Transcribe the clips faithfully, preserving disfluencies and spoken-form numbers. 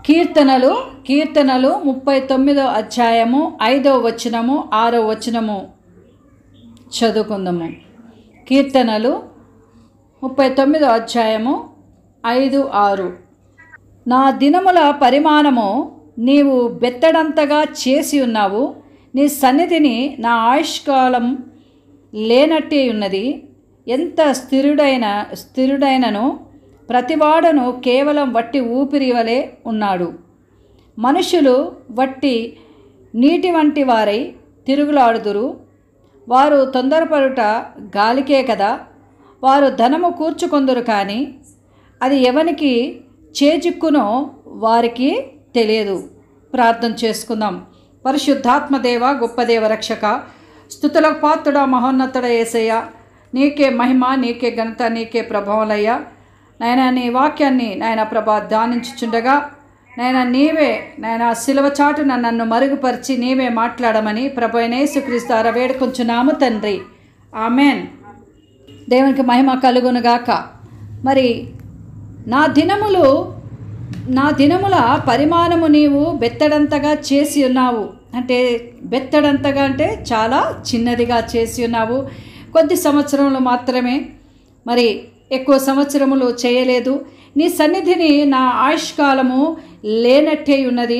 కీర్తనలు కీర్తనలు ముప్పై తొమ్మిదో అధ్యాయము ఐదో వచనము ఆరో వచనము చదువుకుందాము. కీర్తనలు ముప్పై తొమ్మిదో అధ్యాయము ఐదు ఆరు. నా దినముల పరిమాణము నీవు బెత్తడంతగా చేసి ఉన్నావు. నీ సన్నిధిని నా ఆయుష్కాలం లేనట్టే ఉన్నది. ఎంత స్థిరుడైన స్థిరుడైనను ప్రతివాడను కేవలం వట్టి ఊపిరి వలె ఉన్నాడు. మనుషులు వట్టి నీటి వంటి వారై తిరుగులాడుదురు. వారు తొందరపడుట గాలికే కదా. వారు ధనము కూర్చుకొందురు, కానీ అది ఎవనికి చేజిక్కునో వారికి తెలియదు. ప్రార్థన చేసుకుందాం. పరిశుద్ధాత్మదేవ, గొప్ప దేవ, రక్షక, స్తుతులకు పాత్రుడ, మహోన్నతుడ యేసయ్య, నీకే మహిమ, నీకే ఘనత, నీకే ప్రభావాలయ్యా. నాయన నీ వాక్యాన్ని నాయన ప్రభా ధ్యానించుచుండగా నాయన నీవే నాయన సిలువ చాటున నన్ను మరుగుపరిచి నీవే మాట్లాడమని ప్రభు అయిన యేసుక్రీస్తు ద్వారా వేడుకొంచున్నాము తండ్రి. ఆమెన్. దేవునికి మహిమ కలుగునుగాక. మరి నా దినములు నా దినముల పరిమాణము నీవు బెత్తడంతగా చేసి ఉన్నావు. అంటే బెత్తడంతగా అంటే చాలా చిన్నదిగా చేసి ఉన్నావు. కొద్ది సంవత్సరములు మాత్రమే, మరి ఎక్కువ సంవత్సరములు చేయలేదు. నీ సన్నిధిని నా ఆయుష్కాలము లేనట్టే ఉన్నది.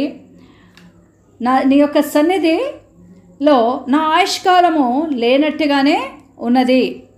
నా నీ యొక్క సన్నిధిలో నా ఆయుష్కాలము లేనట్టుగానే ఉన్నది.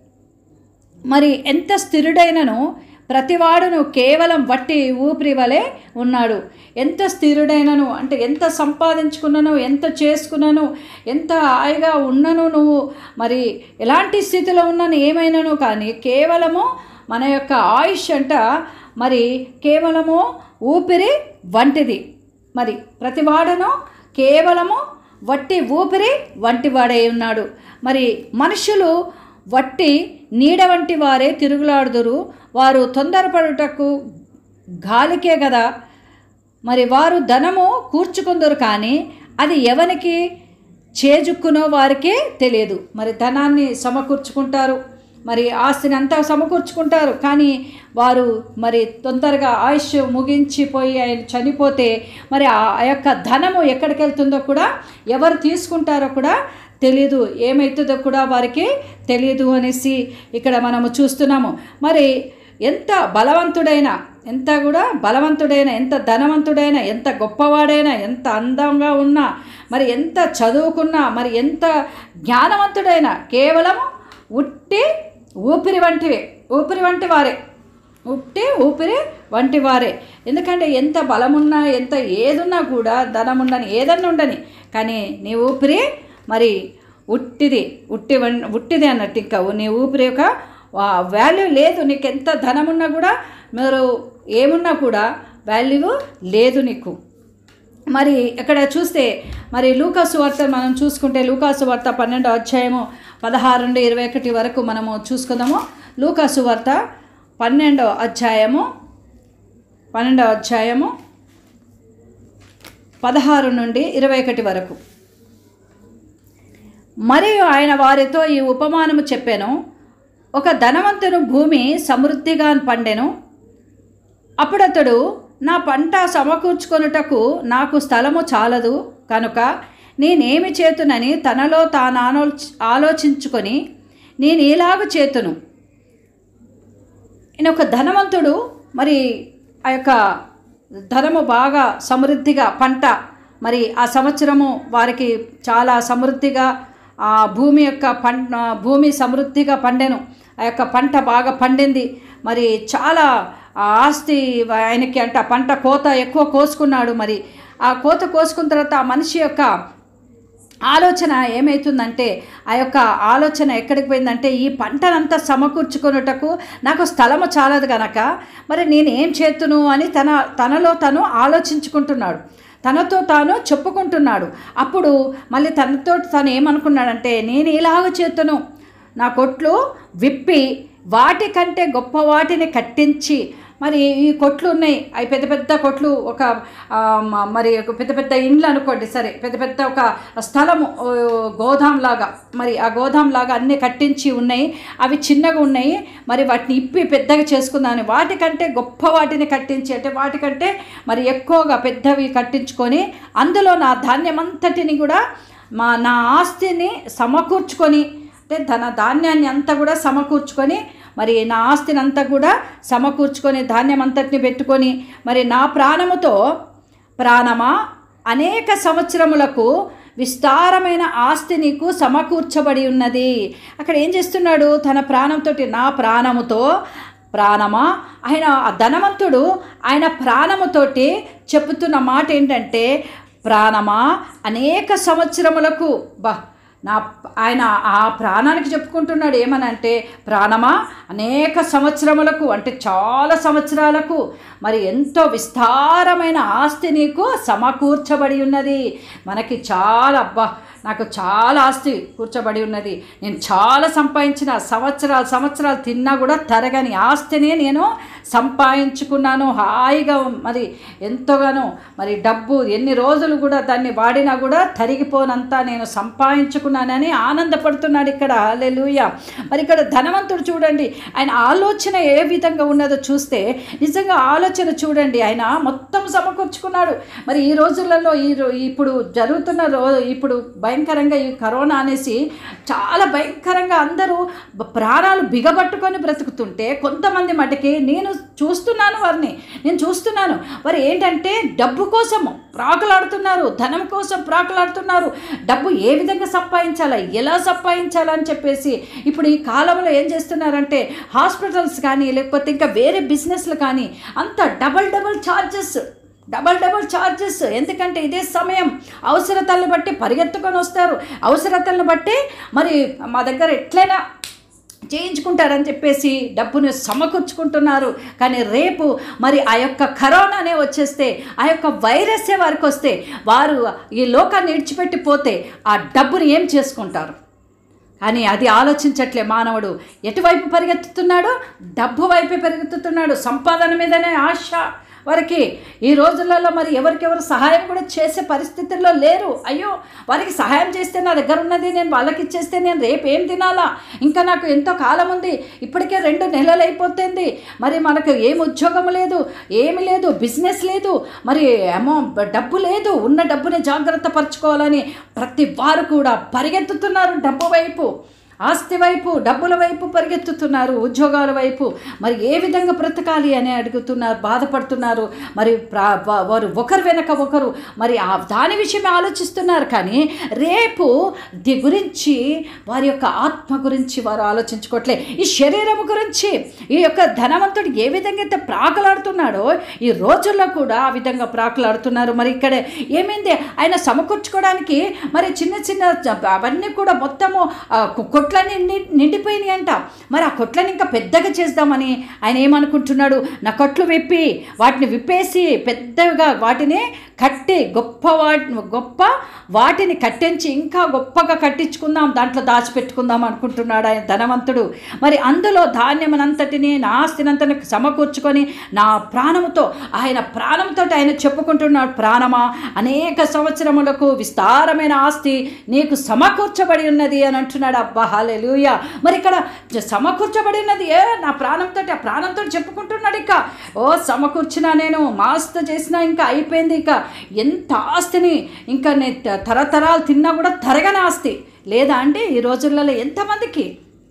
మరి ఎంత స్థిరుడైనను ప్రతివాడును కేవలం వట్టి ఊపిరి వలె ఉన్నాడు. ఎంత స్థిరుడైనను అంటే ఎంత సంపాదించుకున్నాను, ఎంత చేసుకున్నాను, ఎంత హాయిగా ఉన్నను, నువ్వు మరి ఎలాంటి స్థితిలో ఉన్నాను ఏమైనాను, కానీ కేవలము మన యొక్క ఆయుష్ అంట మరి కేవలము ఊపిరి వంటిది. మరి ప్రతివాడును కేవలము వట్టి ఊపిరి వంటి వాడై ఉన్నాడు. మరి మనుషులు వట్టి నీడ వంటి వారే తిరుగులాడుదురు. వారు తొందరపడుటకు గాలికే కదా. మరి వారు ధనము కూర్చుకుందరు, కానీ అది ఎవనికి చేజుక్కునో వారికే తెలియదు. మరి ధనాన్ని సమకూర్చుకుంటారు, మరి ఆస్తిని అంతా సమకూర్చుకుంటారు, కానీ వారు మరి తొందరగా ఆయుష్ ముగించిపోయి ఆయన చనిపోతే మరి ఆ యొక్క ధనము ఎక్కడికి వెళ్తుందో కూడా, ఎవరు తీసుకుంటారో కూడా తెలీదు, ఏమవుతుందో కూడా వారికి తెలియదు అనేసి ఇక్కడ మనము చూస్తున్నాము. మరి ఎంత బలవంతుడైనా, ఎంత కూడా బలవంతుడైనా, ఎంత ధనవంతుడైనా, ఎంత గొప్పవాడైనా, ఎంత అందంగా ఉన్నా, మరి ఎంత చదువుకున్నా, మరి ఎంత జ్ఞానవంతుడైనా కేవలం ఉట్టి ఊపిరి వంటివే ఊపిరి వంటి వారే ఉట్టి ఊపిరి వంటి వారే. ఎందుకంటే ఎంత బలమున్నా, ఎంత ఏదున్నా కూడా, ధనం ఉండని, ఏదన్నా ఉండని, కానీ నీ ఊపిరి మరి ఉట్టిది ఉట్టి వన్ ఉట్టిది అన్నట్టు. ఇంకా నీ ఊపిరి యొక్క వాల్యూ లేదు. నీకు ఎంత ధనమున్నా కూడా, మీరు ఏమున్నా కూడా వాల్యూ లేదు నీకు. మరి ఇక్కడ చూస్తే మరి లూకాసు వార్త మనం చూసుకుంటే, లూకాసు వార్త పన్నెండో అధ్యాయము పదహారు నుండి ఇరవై ఒకటి వరకు మనము చూసుకుందాము. లూకాసు వార్త పన్నెండో అధ్యాయము పన్నెండో అధ్యాయము పదహారు నుండి ఇరవై ఒకటి వరకు. మరియు ఆయన వారితో ఈ ఉపమానము చెప్పాను. ఒక ధనవంతుడు భూమి సమృద్ధిగా పండెను. అప్పుడతడు, నా పంట సమకూర్చుకొనుటకు నాకు స్థలము చాలదు కనుక నేనేమి చేతునని తనలో తాను ఆలో ఆలోచించుకొని నేను ఇలాగ చేతును. ఈయన ఒక ధనవంతుడు, మరి ఆ యొక్క ధనము బాగా సమృద్ధిగా పంట, మరి ఆ సంవత్సరము వారికి చాలా సమృద్ధిగా ఆ భూమి యొక్క పంట భూమి సమృద్ధిగా పండెను. ఆ యొక్క పంట బాగా పండింది. మరి చాలా ఆస్తి ఆయనకి అంట పంట కోత ఎక్కువ కోసుకున్నాడు. మరి ఆ కోత కోసుకున్న తర్వాత ఆ మనిషి యొక్క ఆలోచన ఏమవుతుందంటే, ఆ యొక్క ఆలోచన ఎక్కడికి పోయిందంటే, ఈ పంటనంతా సమకూర్చుకొనుటకు నాకు స్థలము చాలదు కనుక మరి నేను ఏం చేతును అని తన తనలో తను ఆలోచించుకుంటున్నాడు, తనతో తాను చెప్పుకుంటున్నాడు. అప్పుడు మళ్ళీ తనతో తను ఏమనుకున్నాడంటే, నేను ఇలాగ చేతును, నా కొట్లు విప్పి వాటికంటే గొప్ప వాటిని కట్టించి మరి ఈ కొట్లు ఉన్నాయి, అవి పెద్ద పెద్ద కొట్లు, ఒక మరి పెద్ద పెద్ద ఇండ్లు అనుకోండి, సరే పెద్ద పెద్ద ఒక స్థలము గోదాం లాగా, మరి ఆ గోదాం లాగా అన్నీ కట్టించి ఉన్నాయి. అవి చిన్నగా ఉన్నాయి, మరి వాటిని ఇప్పి పెద్దగా చేసుకుందామని వాటికంటే గొప్ప వాటిని కట్టించి, అంటే వాటికంటే మరి ఎక్కువగా పెద్దవి కట్టించుకొని అందులో నా ధాన్యం అంతటిని కూడా మా నా ఆస్తిని సమకూర్చుకొని, అంటే ధన ధాన్యాన్ని అంతా కూడా సమకూర్చుకొని, మరి నా ఆస్తిని అంతా కూడా సమకూర్చుకొని ధాన్యం అంతటిని పెట్టుకొని, మరి నా ప్రాణముతో ప్రాణమా అనేక సంవత్సరములకు విస్తారమైన ఆస్తి నీకు సమకూర్చబడి ఉన్నది. అక్కడ ఏం చేస్తున్నాడు? తన ప్రాణంతో, నా ప్రాణముతో ప్రాణమా, ఆయన ధనవంతుడు ఆయన ప్రాణముతోటి చెబుతున్న మాట ఏంటంటే, ప్రాణమా అనేక సంవత్సరములకు, బా నా ఆయన ఆ ప్రాణానికి చెప్పుకుంటున్నాడు ఏమనంటే, ప్రాణమా అనేక సంవత్సరములకు, అంటే చాలా సంవత్సరాలకు మరి ఎంతో విస్తారమైన ఆస్తి నీకు సమకూర్చబడి ఉన్నది. మనకి చాలా, అబ్బా నాకు చాలా ఆస్తి కూర్చోబడి ఉన్నది, నేను చాలా సంపాదించిన, సంవత్సరాలు సంవత్సరాలు తిన్నా కూడా తరగని ఆస్తిని నేను సంపాదించుకున్నాను హహాయిగా, మరి ఎంతోగానో మరి డబ్బు ఎన్ని రోజులు కూడా దాన్ని వాడినా కూడా తరిగిపోనంతా నేను సంపాదించుకున్నానని ఆనందపడుతున్నాడు ఇక్కడ. హల్లెలూయా. మరి ఇక్కడ ధనవంతుడు చూడండి, ఆయన ఆలోచన ఏ విధంగా ఉన్నదో చూస్తే నిజంగా ఆలోచన చూడండి, ఆయన మొత్తం సమకూర్చుకున్నాడు. మరి ఈ రోజులలో ఈ ఇప్పుడు జరుగుతున్న రో ఇప్పుడు భయంకరంగా ఈ కరోనా అనేసి చాలా భయంకరంగా అందరూ ప్రాణాలు బిగబట్టుకొని బ్రతుకుతుంటే, కొంతమంది మటుకి నేను చూస్తున్నాను, వారిని నేను చూస్తున్నాను, మరి ఏంటంటే డబ్బు కోసము ప్రాకులాడుతున్నారు, ధనం కోసం ప్రాకులాడుతున్నారు, డబ్బు ఏ విధంగా సంపాదించాలా, ఎలా సంపాదించాలా అని చెప్పేసి ఇప్పుడు ఈ కాలంలో ఏం చేస్తున్నారంటే, హాస్పిటల్స్ కానీ లేకపోతే ఇంకా వేరే బిజినెస్లు కానీ అంత double double charges double double charges ఎందుకంటే ఇదే సమయం, అవసరతలను బట్టి పరిగెత్తుకొని వస్తారు, అవసరతలను బట్టి మరి మా దగ్గర ఎట్లయినా చేయించుకుంటారని చెప్పేసి డబ్బును సమకూర్చుకుంటున్నారు. కానీ రేపు మరి ఆ యొక్క కరోనానే వచ్చేస్తే, ఆ యొక్క వైరస్సే వారికి వస్తే, వారు ఈ లోకాన్ని విడిచిపెట్టిపోతే ఆ డబ్బుని ఏం చేసుకుంటారు? కానీ అది ఆలోచించట్లే మానవుడు. ఎటువైపు పరిగెత్తుతున్నాడు? డబ్బు వైపే పరిగెత్తుతున్నాడు, సంపాదన మీదనే ఆశ వారికి. ఈ రోజులలో మరి ఎవరికెవరు సహాయం కూడా చేసే పరిస్థితుల్లో లేరు. అయ్యో వారికి సహాయం చేస్తే నా దగ్గర ఉన్నది నేను వాళ్ళకి ఇచ్చేస్తే నేను రేపు ఏం తినాలా, ఇంకా నాకు ఎంతో కాలం ఉంది, ఇప్పటికే రెండు నెలలు అయిపోతుంది, మరి మనకు ఏం ఉద్యోగం లేదు, ఏమి లేదు, బిజినెస్ లేదు, మరి అమౌ డబ్బు లేదు, ఉన్న డబ్బుని జాగ్రత్త పరచుకోవాలని ప్రతి వారు కూడా పరిగెత్తుతున్నారు డబ్బు వైపు, ఆస్తి వైపు, డబ్బుల వైపు పరిగెత్తుతున్నారు, ఉద్యోగాల వైపు. మరి ఏ విధంగా బ్రతకాలి అని అడుగుతున్నారు, బాధపడుతున్నారు. మరి వారు ఒకరు వెనక ఒకరు మరి ఆ దాని విషయమే ఆలోచిస్తున్నారు. కానీ రేపు ది గురించి, వారి యొక్క ఆత్మ గురించి వారు ఆలోచించుకోవట్లే. ఈ శరీరం గురించి, ఈ యొక్క ధనవంతుడు ఏ విధంగా అయితే ప్రాకులాడుతున్నాడో ఈ రోజుల్లో కూడా ఆ విధంగా ప్రాకులాడుతున్నారు. మరి ఇక్కడ ఏమైంది? ఆయన సమకూర్చుకోవడానికి మరి చిన్న చిన్న అవన్నీ కూడా మొత్తము కొట్లన్నీ నిండిపోయినాయి అంట. మరి ఆ కొట్లని ఇంకా పెద్దగా చేద్దామని ఆయన ఏమనుకుంటున్నాడు? నా కొట్లు విప్పి వాటిని విప్పేసి పెద్దగా వాటిని కట్టి గొప్ప వాటి గొప్ప వాటిని కట్టించి ఇంకా గొప్పగా కట్టించుకుందాం, దాంట్లో దాచిపెట్టుకుందాం అనుకుంటున్నాడు ఆయన ధనవంతుడు. మరి అందులో ధాన్యమునంతటిని, నా ఆస్తినంతని సమకూర్చుకొని నా ప్రాణముతో, ఆయన ప్రాణంతో ఆయన చెప్పుకుంటున్నాడు, ప్రాణమా అనేక సంవత్సరములకు విస్తారమైన ఆస్తి నీకు సమకూర్చబడి ఉన్నది అని అంటున్నాడు. అబ్బా హల్లెలూయా. మరి ఇక్కడ సమకూర్చబడి ఉన్నది ఏ నా ప్రాణంతో, ఆ ప్రాణంతో చెప్పుకుంటున్నాడు. ఇక ఓ సమకూర్చినా, నేను మాస్త చేసినా, ఇంకా అయిపోయింది, ఇక ఎంత ఆస్తిని ఇంకా నేను తరతరాలు తిన్నా కూడా తరగని ఆస్తి లేదా అంటే ఈ రోజులలో ఎంతమందికి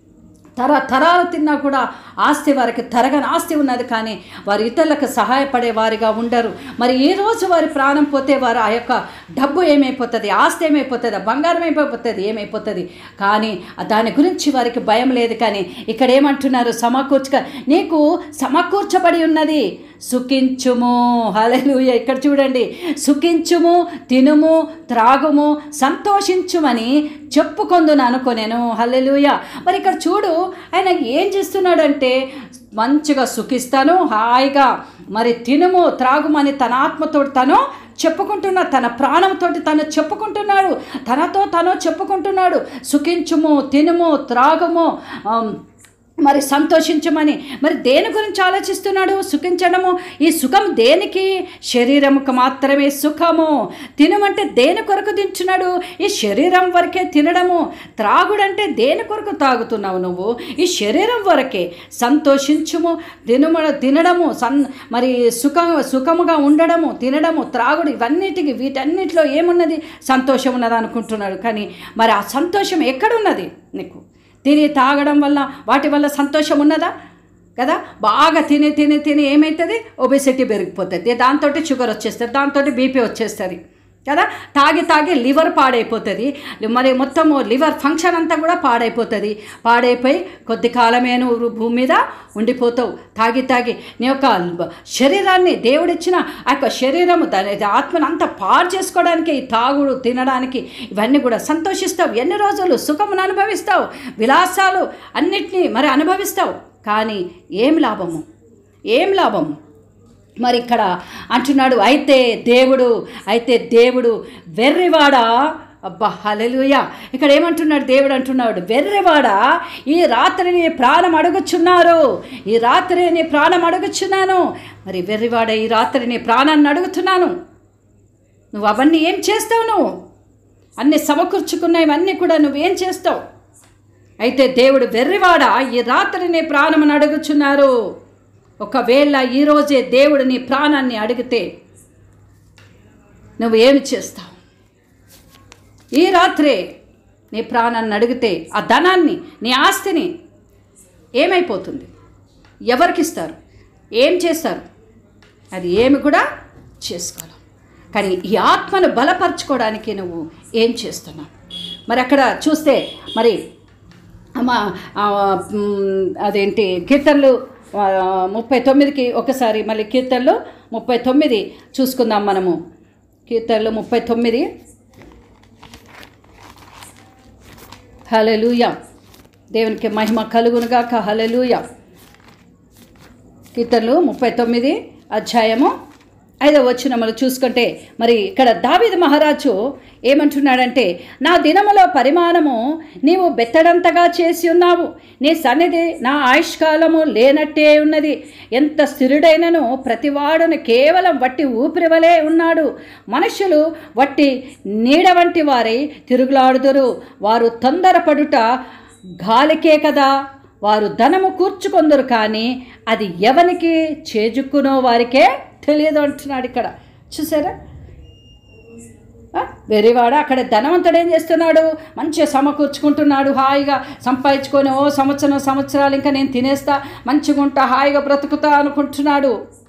తరతరాలు తిన్నా కూడా ఆస్తి వారికి తరగని ఆస్తి ఉన్నది, కానీ వారు ఇతరులకు సహాయపడే వారిగా ఉండరు. మరి ఈ రోజు వారి ప్రాణం పోతే వారు ఆ యొక్క డబ్బు ఏమైపోతుంది, ఆస్తి ఏమైపోతుంది, బంగారం ఏమైపోతుంది, ఏమైపోతుంది కానీ దాని గురించి వారికి భయం లేదు. కానీ ఇక్కడ ఏమంటున్నారు? సమకూర్చుక నీకు సమకూర్చబడి ఉన్నది, సుఖించుము. హల్లెలూయా. ఇక్కడ చూడండి, సుఖించుము, తినుము, త్రాగుము, సంతోషించుమని చెప్పుకొందును అనుకొనెను. హల్లెలూయా. మరి ఇక్కడ చూడు, ఆయన ఏం చేస్తున్నాడంటే మంచిగా సుఖిస్తాను, హాయిగా మరి తినుము త్రాగుమని తన ఆత్మతో తను చెప్పుకుంటున్నా, తన ప్రాణంతో తను చెప్పుకుంటున్నాడు, తనతో తను చెప్పుకుంటున్నాడు. సుఖించుము, తినుము, త్రాగుము, మరి సంతోషించమని. మరి దేని గురించి ఆలోచిస్తున్నాడు? సుఖించడము. ఈ సుఖం దేనికి? శరీరముకు మాత్రమే సుఖము. తినమంటే దేని కొరకు తింటున్నాడు? ఈ శరీరం వరకే తినడము. త్రాగుడంటే దేని కొరకు తాగుతున్నావు నువ్వు? ఈ శరీరం వరకే. సంతోషించుము, తినుమ తినడము సన్ మరి సుఖ సుఖముగా ఉండడము, తినడము, త్రాగుడు, ఇవన్నిటికి వీటన్నిటిలో ఏమున్నది? సంతోషం ఉన్నది అనుకుంటున్నాడు. కానీ మరి ఆ సంతోషం ఎక్కడున్నది నీకు? తిని తాగడం వల్ల వాటి వల్ల సంతోషం ఉన్నదా? కదా, బాగా తిని తిని తిని ఏమవుతుంది? ఒబెసిటీ పెరిగిపోతుంది, దాంతో షుగర్ వచ్చేస్తుంది, దాంతో బీపీ వచ్చేస్తుంది కదా. తాగి తాగి లివర్ పాడైపోతుంది, మరి మొత్తము లివర్ ఫంక్షన్ అంతా కూడా పాడైపోతుంది. పాడైపోయి కొద్ది కాలమే నువ్వు భూమి మీద ఉండిపోతావు. తాగి తాగి నీ యొక్క శరీరాన్ని, దేవుడిచ్చిన ఆ యొక్క శరీరము దాని ఆత్మను అంతా పాడు చేసుకోవడానికి ఈ తాగుడు, తినడానికి, ఇవన్నీ కూడా సంతోషిస్తావు. ఎన్ని రోజులు సుఖమును అనుభవిస్తావు, విలాసాలు అన్నిటినీ మరి అనుభవిస్తావు. కానీ ఏం లాభము? ఏం లాభము? మరి ఇక్కడ అంటున్నాడు, అయితే దేవుడు అయితే దేవుడు వెర్రివాడా. అబ్బా హల్లెలూయా. ఇక్కడ ఏమంటున్నాడు దేవుడు? అంటున్నాడు, వెర్రివాడా, ఈ రాత్రి నీ ప్రాణం అడుగుచున్నారు, ఈ రాత్రి నీ ప్రాణం అడుగుచున్నాను. మరి వెర్రివాడ, ఈ రాత్రి నీ ప్రాణాన్ని అడుగుతున్నాను. నువ్వు అవన్నీ ఏం చేస్తావు? నువ్వు అన్నీ సమకూర్చుకున్నవన్నీ కూడా నువ్వేం చేస్తావు? అయితే దేవుడు, వెర్రివాడా, ఈ రాత్రి నీ ప్రాణమును అడుగుచున్నారు. ఒకవేళ ఈరోజే దేవుడు నీ ప్రాణాన్ని అడిగితే నువ్వు ఏమి చేస్తావు? ఈ రాత్రే నీ ప్రాణాన్ని అడిగితే ఆ ధనాన్ని, నీ ఆస్తిని ఏమైపోతుంది? ఎవరికిస్తారు? ఏం చేస్తారు? అది ఏమి కూడా చేసుకోలేం. కానీ ఈ ఆత్మను బలపరచుకోవడానికి నువ్వు ఏం చేస్తున్నావు? మరి అక్కడ చూస్తే మరి అమ్మా అదేంటి కీర్తనలు ముప్పై తొమ్మిదికి ఒకసారి మళ్ళీ కీర్తనలు ముప్పై తొమ్మిది చూసుకుందాం మనము. కీర్తనలు ముప్పై తొమ్మిది. హల్లెలూయా, దేవునికి మహిమ కలుగునుగాక. హల్లెలూయా. కీర్తనలు ముప్పై తొమ్మిది అధ్యాయము ఐదవ వచనములు చూసుకుంటే మరి ఇక్కడ దావీదు మహారాజు ఏమంటున్నాడంటే, నా దినములో పరిమాణము నీవు బెత్తడంతగా చేసి ఉన్నావు, నీ సన్నిధి నా ఆయుష్కాలము లేనట్టే ఉన్నది. ఎంత స్థిరుడైనను ప్రతివాడును కేవలం వట్టి ఊపిరి వలె ఉన్నాడు. మనుషులు వట్టి నీడ వంటి వారై తిరుగులాడుదురు. వారు తొందరపడుట గాలికే కదా. వారు ధనము కూర్చుకొందరు, కానీ అది ఎవనికి చేజుక్కునో వారికే తెలియదు అంటున్నాడు. ఇక్కడ చూసారా, వెర్రివాడ. అక్కడ ధనవంతుడు ఏం చేస్తున్నాడు? మంచిగా సమకూర్చుకుంటున్నాడు, హాయిగా సంపాదించుకొని ఓ సంవత్సరం సంవత్సరాలు ఇంకా నేను తినేస్తా, మంచిగా ఉంటా, హాయిగా బ్రతుకుతా అనుకుంటున్నాడు.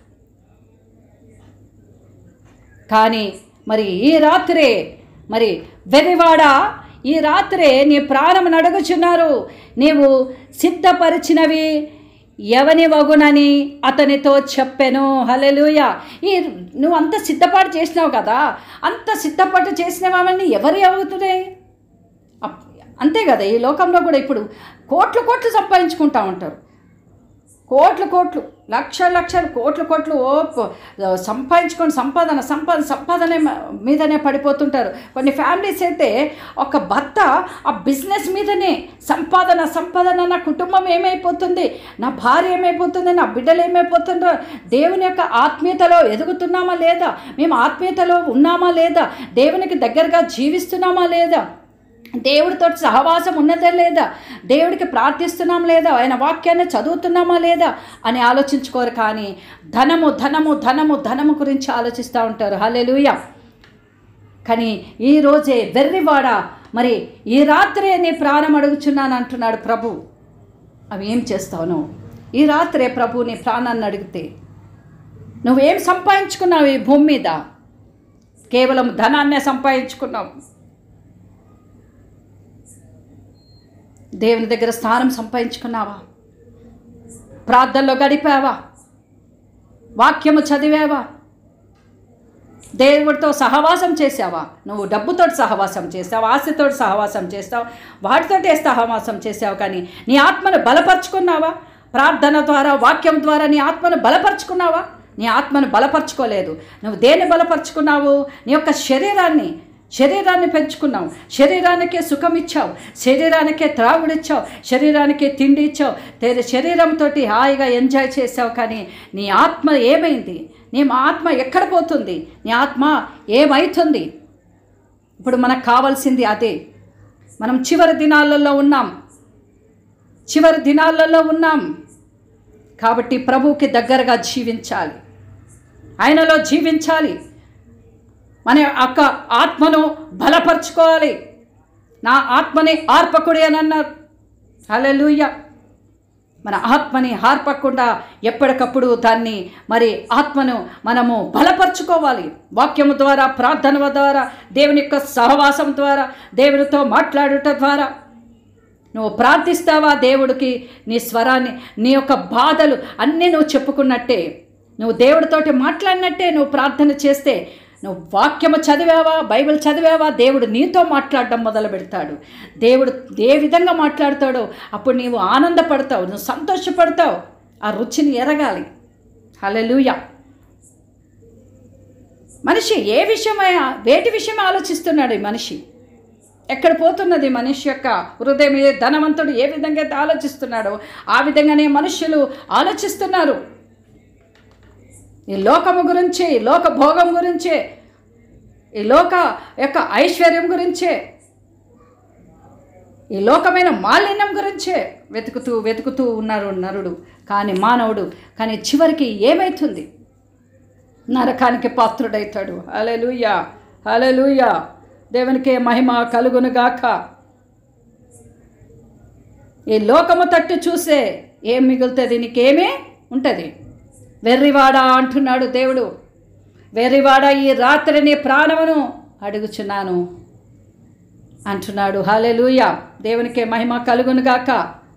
కానీ మరి ఈ రాత్రే మరి వెర్రివాడ, ఈ రాత్రే నీ ప్రాణమును అడుగుచున్నారు. నీవు సిద్ధపరిచినవి ఎవని వగునని అతనితో చెప్పెను. హల్లెలూయా. ఈ నువ్వు అంత సిద్ధపాటు చేసినావు కదా, అంత సిద్ధపాటు చేసినవన్నీ ఎవరి అవుతున్నాయి? అంతే కదా. ఈ లోకంలో కూడా ఇప్పుడు కోట్లు కోట్లు సంపాదించుకుంటా ఉంటారు. కోట్లు కోట్లు లక్షల లక్షలు కోట్లు కోట్లు ఓ సంపాదించుకొని సంపాదన సంపాదన సంపాదన మీదనే పడిపోతుంటారు. కొన్ని ఫ్యామిలీస్ అయితే ఒక భర్త ఆ బిజినెస్ మీదనే సంపాదన సంపాదన, నా కుటుంబం ఏమైపోతుంది, నా భార్య ఏమైపోతుంది, నా బిడ్డలు ఏమైపోతుందో, దేవుని యొక్క ఆత్మీయతలో ఎదుగుతున్నామా లేదా, మేము ఆత్మీయతలో ఉన్నామా లేదా, దేవునికి దగ్గరగా జీవిస్తున్నామా లేదా, దేవుడితో సహవాసం ఉన్నదే లేదా, దేవుడికి ప్రార్థిస్తున్నాం లేదా, ఆయన వాక్యాన్ని చదువుతున్నామా లేదా అని ఆలోచించుకోరు. కానీ ధనము ధనము ధనము ధనము గురించి ఆలోచిస్తూ ఉంటారు. హల్లెలూయా. కానీ ఈరోజే వెర్రివాడ, మరి ఈ రాత్రే నీ ప్రాణం అడుగుచున్నాను అంటున్నాడు ప్రభు. అవి ఏం చేస్తావు నువ్వు? ఈ రాత్రే ప్రభు నీ ప్రాణాన్ని అడిగితే నువ్వేం సంపాదించుకున్నావు ఈ భూమి మీద? కేవలం ధనాన్నే సంపాదించుకున్నావు. దేవుని దగ్గర స్థానం సంపాదించుకున్నావా? ప్రార్థనలో గడిపావా? వాక్యము చదివావా? దేవుడితో సహవాసం చేసావా? నువ్వు డబ్బుతో సహవాసం చేస్తావు, ఆశతో సహవాసం చేస్తావు, వాటితోటే సహవాసం చేసావు. కానీ నీ ఆత్మను బలపరుచుకున్నావా? ప్రార్థన ద్వారా, వాక్యం ద్వారా నీ ఆత్మను బలపరుచుకున్నావా? నీ ఆత్మను బలపరుచుకోలేదు. నువ్వు దేన్ని బలపరుచుకున్నావు? నీ యొక్క శరీరాన్ని శరీరాన్ని పెంచుకున్నావు, శరీరానికే సుఖం ఇచ్చావు, శరీరానికే త్రాగుడిచ్చావు, శరీరానికే తిండి ఇచ్చావు, తేరి శరీరంతో హాయిగా ఎంజాయ్ చేసావు. కానీ నీ ఆత్మ ఏమైంది? నీ ఆత్మ ఎక్కడ పోతుంది? నీ ఆత్మ ఏమవుతుంది? ఇప్పుడు మనకు కావాల్సింది అదే. మనం చివరి దినాలలో ఉన్నాం, చివరి దినాలలో ఉన్నాం కాబట్టి ప్రభువుకి దగ్గరగా జీవించాలి, ఆయనలో జీవించాలి. మన యొక్క ఆత్మను బలపరుచుకోవాలి. నా ఆత్మని ఆర్పకుడి అని అన్నారు. హల్లెలూయా. మన ఆత్మని ఆర్పకుండా ఎప్పటికప్పుడు దాన్ని మరి ఆత్మను మనము బలపరుచుకోవాలి. వాక్యము ద్వారా, ప్రార్థన ద్వారా, దేవుని యొక్క సహవాసం ద్వారా, దేవునితో మాట్లాడుట ద్వారా. నువ్వు ప్రార్థిస్తావా దేవుడికి? నీ స్వరాన్ని, నీ యొక్క బాధలు అన్నీ నువ్వు చెప్పుకున్నట్టే, నువ్వు దేవుడితోటి మాట్లాడినట్టే నువ్వు ప్రార్థన చేస్తే, నువ్వు వాక్యము చదివావా, బైబిల్ చదివావా, దేవుడు నీతో మాట్లాడడం మొదలు పెడతాడు. దేవుడు ఏ విధంగా మాట్లాడతాడో అప్పుడు నీవు ఆనందపడతావు, నువ్వు సంతోషపడతావు. ఆ రుచిని ఎరగాలి. హల్లెలూయా. మనిషి ఏ విషయమై వేటి విషయమే ఆలోచిస్తున్నాడు? ఈ మనిషి ఎక్కడ పోతున్నది? మనిషి యొక్క హృదయం. ధనవంతుడు ఏ విధంగా అయితే ఆలోచిస్తున్నాడో ఆ విధంగానే మనుషులు ఆలోచిస్తున్నారు. ఈ లోకము గురించి, లోక భోగం గురించే, ఈ లోక యొక్క ఐశ్వర్యం గురించే, ఈ లోకమైన మాలిన్యం గురించే వెతుకుతూ వెతుకుతూ ఉన్నారు నరుడు. కానీ మానవుడు కానీ చివరికి ఏమవుతుంది? నరకానికి పాత్రుడైతాడు. హల్లెలూయా, హల్లెలూయా. దేవునికే మహిమ కలుగునుగాక. ఈ లోకము తట్టు చూసే ఏం మిగులుతుంది? నీకేమీ ఉంటుంది? వెర్రివాడా అంటున్నాడు దేవుడు. వెర్రివాడా, ఈ రాత్రి నీ ప్రాణమును అడుగుచున్నాను అంటున్నాడు. హల్లెలూయా. దేవునికే మహిమ కలుగునుగాక.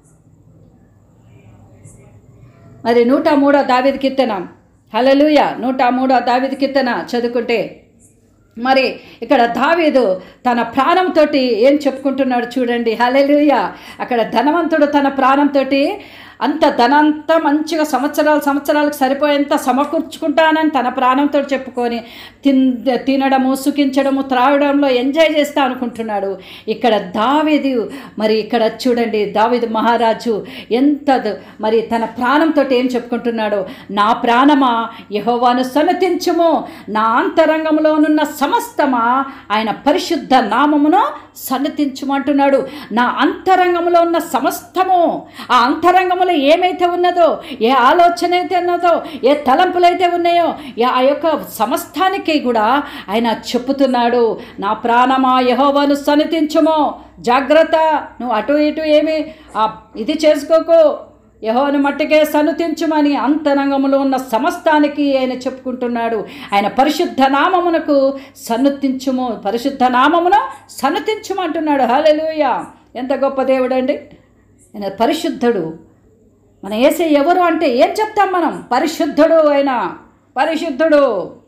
మరి నూట మూడో దావీదు కీర్తన, హల్లెలూయా, నూట మూడో దావీదు కీర్తన చదువుకుంటే మరి ఇక్కడ దావీదు తన ప్రాణంతో ఏం చెప్పుకుంటున్నాడు చూడండి. హల్లెలూయా. అక్కడ ధనవంతుడు తన ప్రాణంతో అంత ధనంతా మంచిగా సంవత్సరాలు సంవత్సరాలకు సరిపోయేంత సమకూర్చుకుంటానని తన ప్రాణంతో చెప్పుకొని తిన్ తినడము, సుఖించడము, త్రాగడంలో ఎంజాయ్ చేస్తా అనుకుంటున్నాడు. ఇక్కడ దావీదు మరి ఇక్కడ చూడండి, దావీదు మహారాజు ఎంత మరి తన ప్రాణంతో ఏం చెప్పుకుంటున్నాడో, నా ప్రాణమా యెహోవాను సన్నతించుము, నా అంతరంగంలోనున్న సమస్తమా ఆయన పరిశుద్ధ నామమును సన్నతించుమంటున్నాడు. నా అంతరంగంలో ఉన్న సమస్తము, ఆ అంతరంగంలో ఏమైతే ఉన్నదో, ఏ ఆలోచన అయితే ఉన్నదో, ఏ తలంపులైతే ఉన్నాయో ఆ యొక్క సమస్తానికి కూడా ఆయన చెప్పుతున్నాడు, నా ప్రాణమా యెహోవాను సన్నతించుము. జాగ్రత్త, నువ్వు అటు ఇటు ఏమి ఇది చేసుకోకు, యెహోవాను మట్టికే సన్నతించుమని అంతరంగంలో ఉన్న సమస్తానికి ఆయన చెప్పుకుంటున్నాడు. ఆయన పరిశుద్ధ నామమునకు సన్నతించుము, పరిశుద్ధ నామమును సన్నతించుమంటున్నాడు. హల్లెలూయా. ఎంత గొప్ప దేవుడు అండి ఆయన! పరిశుద్ధుడు. మన యేసయ్య ఎవరు అంటే ఏం చెప్తాం మనం? పరిశుద్ధుడు. ఆయన పరిశుద్ధుడు.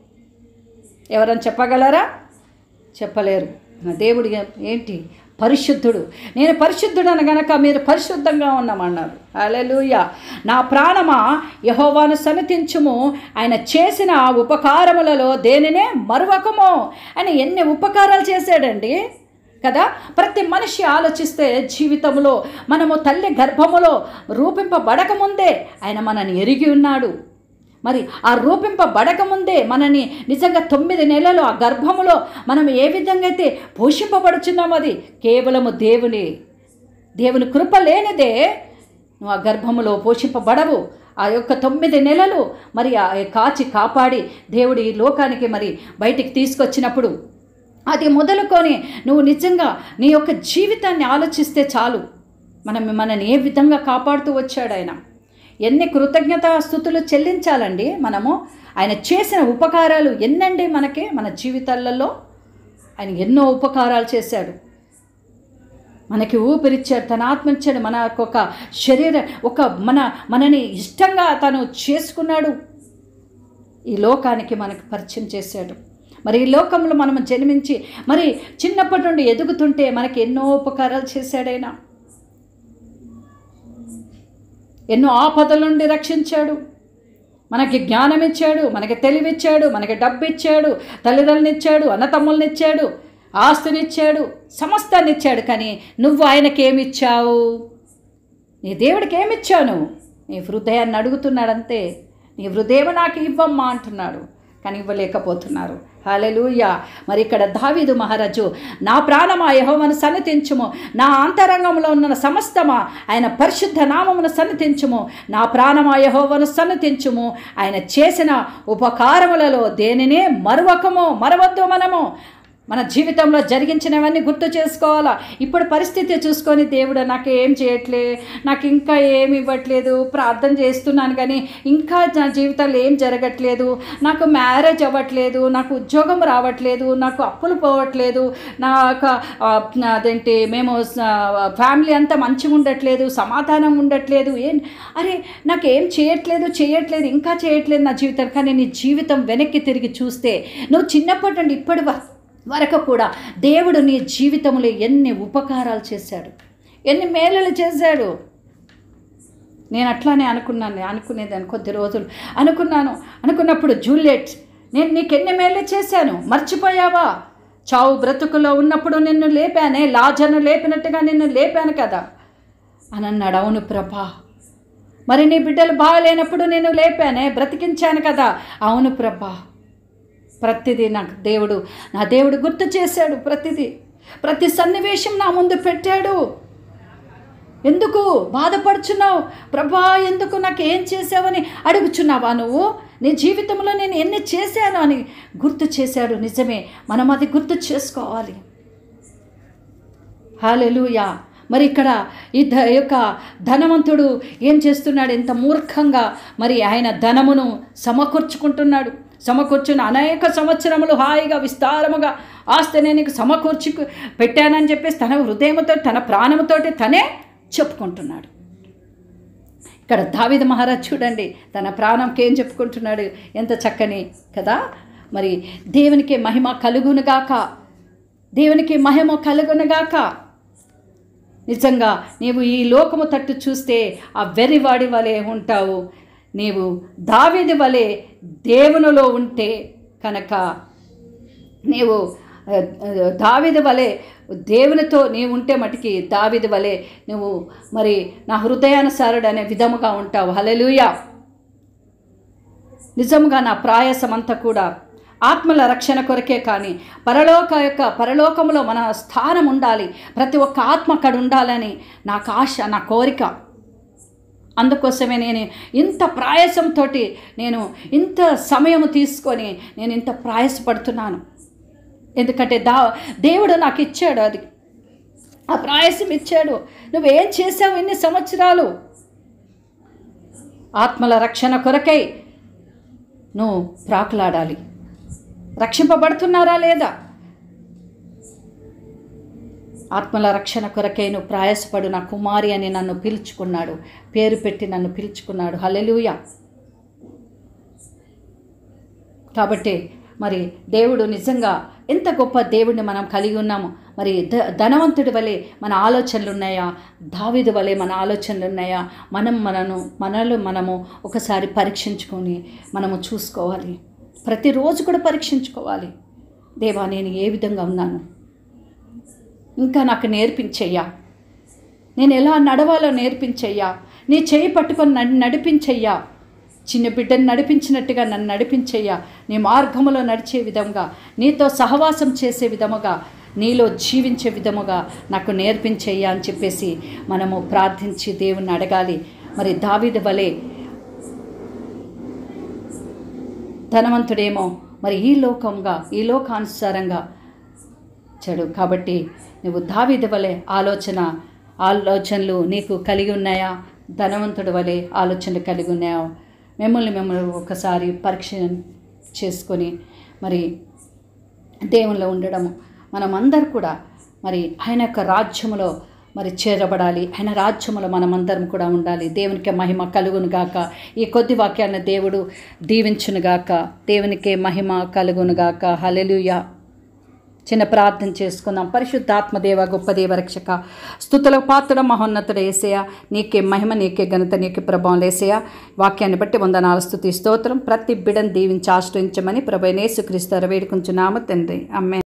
ఎవరని చెప్పగలరా? చెప్పలేరు. మన దేవుడు ఏంటి? పరిశుద్ధుడు. నేను పరిశుద్ధుడను గనక మీరు పరిశుద్ధంగా ఉన్నామన్నారు. హల్లెలూయా. నా ప్రాణమా యెహోవాను సన్నతించుము, ఆయన చేసిన ఉపకారములలో దేనినే మరువకము. ఆయన ఎన్ని ఉపకారాలు చేశాడండి కదా. ప్రతి మనిషి ఆలోచిస్తే జీవితంలో మనము తల్లి గర్భములో రూపింపబడకముందే ఆయన మనని ఎరిగి ఉన్నాడు. మరి ఆ రూపింపబడకముందే మనని నిజంగా తొమ్మిది నెలలు ఆ గర్భములో మనం ఏ విధంగా అయితే పోషింపబడుచున్నాం, అది కేవలము దేవుని దేవుని కృప లేనిదే నువ్వు ఆ గర్భములో పోషింపబడవు. ఆ యొక్క తొమ్మిది నెలలు మరి ఆ కాచి కాపాడి దేవుడు ఈ లోకానికి మరి బయటికి తీసుకొచ్చినప్పుడు అది మొదలుకొని నువ్వు నిజంగా నీ యొక్క జీవితాన్ని ఆలోచిస్తే చాలు, మనం మనని ఏ విధంగా కాపాడుతూ వచ్చాడు ఆయన. ఎన్ని కృతజ్ఞతాస్తుతులు చెల్లించాలండి మనము. ఆయన చేసిన ఉపకారాలు ఎన్నండి మనకి మన జీవితాలలో. ఆయన ఎన్నో ఉపకారాలు చేశాడు. మనకి ఊపిరిచ్చాడు, తన ఆత్మ ఇచ్చాడు, మనకు ఒక శరీర ఒక మన మనని ఇష్టంగా తను చేసుకున్నాడు. ఈ లోకానికి మనకు పరిచయం చేశాడు. మరి ఈ లోకంలో మనం జన్మించి మరి చిన్నప్పటి నుండి ఎదుగుతుంటే మనకి ఎన్నో ఉపకారాలు చేశాడైనా. ఎన్నో ఆపదల నుండి రక్షించాడు, మనకి జ్ఞానం ఇచ్చాడు, మనకి తెలివిచ్చాడు, మనకి డబ్బు ఇచ్చాడు, తల్లిదండ్రులను ఇచ్చాడు, అన్నతమ్ములను ఇచ్చాడు, ఆస్తినిచ్చాడు, సమస్తాన్ని ఇచ్చాడు. కానీ నువ్వు ఆయనకి ఏమిచ్చావు? నీ దేవుడికి ఏమిచ్చావు? నువ్వు నీ హృదయాన్ని అడుగుతున్నాడంతే. నీ హృదయం నాకు ఇవ్వమ్మా అంటున్నాడు, కానీ ఇవ్వలేకపోతున్నారు. హల్లెలూయా. మరి ఇక్కడ దావీదు మహారాజు, నా ప్రాణమా యెహోవాను సన్నిధించుము, నా అంతరంగంలో ఉన్న సమస్తమా ఆయన పరిశుద్ధ నామమును సన్నిధించుము, నా ప్రాణమా యెహోవాను సన్నిధించుము, ఆయన చేసిన ఉపకారములలో దేనినే మరువకము మరవద్దు. మనము మన జీవితంలో జరిగించినవన్నీ గుర్తు చేసుకోవాలా. ఇప్పుడు పరిస్థితి చూసుకొని దేవుడు నాకు ఏం చేయట్లే, నాకు ఇంకా ఏమి ఇవ్వట్లేదు, ప్రార్థన చేస్తున్నాను కానీ ఇంకా నా జీవితంలో ఏం జరగట్లేదు, నాకు మ్యారేజ్ అవ్వట్లేదు, నాకు ఉద్యోగం రావట్లేదు, నాకు అప్పులు పోవట్లేదు, నాకు అదేంటి మేము ఫ్యామిలీ అంతా మంచిగా ఉండట్లేదు, సమాధానం ఉండట్లేదు, ఏం అరే నాకు ఏం చేయట్లేదు చేయట్లేదు ఇంకా చేయట్లేదు నా జీవితం. కానీ నీ జీవితం వెనక్కి తిరిగి చూస్తే నువ్వు చిన్నప్పటి నుండి ఇప్పటి వరకు కూడా దేవుడు నీ జీవితంలో ఎన్ని ఉపకారాలు చేశాడు, ఎన్ని మేలులు చేశాడు. నేను అట్లానే అనుకున్నాను, అనుకునేదాన్ని కొద్ది రోజులు అనుకున్నాను. అనుకున్నప్పుడు జూలియట్, నేను నీకు ఎన్ని మేలు చేశాను, మర్చిపోయావా? చావు బ్రతుకులో ఉన్నప్పుడు నిన్ను లేపానే, లాజను లేపినట్టుగా నిన్ను లేపాను కదా అని అన్నాడు. అవును ప్రభా. మరి నీ బిడ్డలు బాగాలేనప్పుడు నేను లేపానే, బ్రతికించాను కదా. అవును ప్రభా. ప్రతిదీ నాకు దేవుడు నా దేవుడు గుర్తు చేశాడు. ప్రతిదీ ప్రతి సన్నివేశం నా ముందు పెట్టాడు. ఎందుకు బాధపడుచున్నావు ప్రభా, ఎందుకు నాకు ఏం చేసావని అడుగుచున్నావా నువ్వు? నీ జీవితంలో నేను ఎన్ని చేశాను అని గుర్తు చేశాడు. నిజమే, మనం అది గుర్తు చేసుకోవాలి. హల్లెలూయా. మరి ఇక్కడ ఈ ధ యొక్క ధనవంతుడు ఏం చేస్తున్నాడు? ఎంత మూర్ఖంగా మరి ఆయన ధనమును సమకూర్చుకుంటున్నాడు. సమకూర్చుని అనేక సంవత్సరములు హాయిగా విస్తారముగా ఆస్తి నేను నీకు సమకూర్చి పెట్టానని చెప్పేసి తన హృదయంతో తన ప్రాణంతో తనే చెప్పుకుంటున్నాడు. ఇక్కడ దావీదు మహారాజు చూడండి, తన ప్రాణంకి ఏం చెప్పుకుంటున్నాడు, ఎంత చక్కని కదా. మరి దేవునికి మహిమ కలుగునుగాక, దేవునికి మహిమ కలుగునుగాక. నిజంగా నీవు ఈ లోకము తట్టు చూస్తే ఆ వెర్రివాడి వలె ఉంటావు. నీవు దావీదు వలె దేవునిలో ఉంటే కనుక, నీవు దావీదు వలె దేవునితో నీవు ఉంటే మటుకి దావీదు వలె నువ్వు మరి నా హృదయానుసారుడు అనే విధముగా ఉంటావు. హల్లెలూయా. నిజంగా నా ప్రయాసమంతా కూడా ఆత్మల రక్షణ కొరకే, కానీ పరలోక యొక్క పరలోకంలో మన స్థానం ఉండాలి, ప్రతి ఒక్క ఆత్మ అక్కడ ఉండాలని నాకు ఆశ, నా కోరిక. అందుకోసమే నేను ఇంత ప్రయాసంతో నేను ఇంత సమయం తీసుకొని నేను ఇంత ప్రయాసపడుతున్నాను. ఎందుకంటే దా దేవుడు నాకు ఇచ్చాడు, అది ఆ ప్రయాసం ఇచ్చాడు. నువ్వేం చేసావు ఇన్ని సంవత్సరాలు? ఆత్మల రక్షణ కొరకై నువ్వు ప్రాకులాడాలి. రక్షింపబడుతున్నారా లేదా? ఆత్మల రక్షణ కొరకై నువ్వు ప్రయాసపడు నా కుమారి అని నన్ను పిలుచుకున్నాడు, పేరు పెట్టి నన్ను పిలుచుకున్నాడు. హల్లెలూయా. కాబట్టి మరి దేవుడు నిజంగా ఎంత గొప్ప దేవుడిని మనం కలిగి ఉన్నాము. మరి ధ ధనవంతుడి వలె మన ఆలోచనలు ఉన్నాయా? దావీదు వలె మన ఆలోచనలు ఉన్నాయా? మనం మనను మనలో మనము ఒకసారి పరీక్షించుకొని మనము చూసుకోవాలి. ప్రతిరోజు కూడా పరీక్షించుకోవాలి. దేవా, నేను ఏ విధంగా ఉన్నాను? ఇంకా నాకు నేర్పించయ్యా, నేను ఎలా నడవాలో నేర్పించయ్యా, నీ చేయి పట్టుకొని నన్ను నడిపించయ్యా, చిన్న బిడ్డను నడిపించినట్టుగా నన్ను నడిపించయ్యా, నీ మార్గములో నడిచే విధంగా, నీతో సహవాసం చేసే విధముగా, నీలో జీవించే విధముగా నాకు నేర్పించయ్యా అని చెప్పేసి మనము ప్రార్థించి దేవుణ్ణి అడగాలి. మరి దావీదు వలె ధనవంతుడేమో మరి ఈ లోకంగా ఈ లోకానుసారంగా చెడు. కాబట్టి నువ్వు దావీదు వలె ఆలోచన ఆలోచనలు నీకు కలిగి ఉన్నాయా? ధనవంతుడి వలె ఆలోచనలు కలిగి ఉన్నాయా? మిమ్మల్ని మిమ్మల్ని ఒకసారి పరీక్ష చేసుకొని మరి దేవునిలో ఉండడము, మనమందరూ కూడా మరి ఆయన యొక్క రాజ్యములో మరి చేరబడాలి. ఆయన రాజ్యములో మనమందరం కూడా ఉండాలి. దేవునికి మహిమ కలుగునుగాక. ఈ కొద్ది వాక్యాన్ని దేవుడు దీవించునుగాక. దేవునికి మహిమ కలుగునుగాక. హల్లెలూయా. చిన్న ప్రార్థన చేసుకుందాం. పరిశుద్ధాత్మదేవ, గొప్ప దేవ రక్షక, స్తుతులకు పాత్రుడ మహోన్నతుడ యేసయ్య, నీకే మహిమ, నీకే ఘనత, నీకే ప్రభావం యేసయ్య. వాక్యాన్ని బట్టి వందనాలు, స్తుతి స్తోత్రం. ప్రతి బిడ్డను దీవించి ఆశ్రయించమని ప్రభువైన యేసుక్రీస్తు వేడుకుంటున్నాము తండ్రి. ఆమేన్.